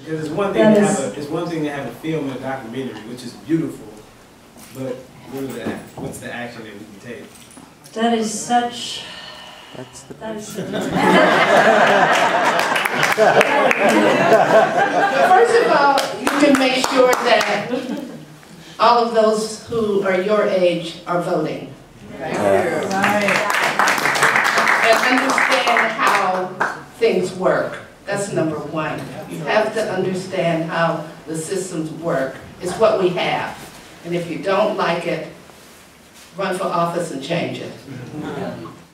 Because it's one thing to have a film and a documentary, which is beautiful, but what's the action that we can take? That is such. First of all, you can make sure that all of those who are your age are voting. Right. And understand how things work. That's number one. You have to understand how the systems work. It's what we have. And if you don't like it, run for office and change it.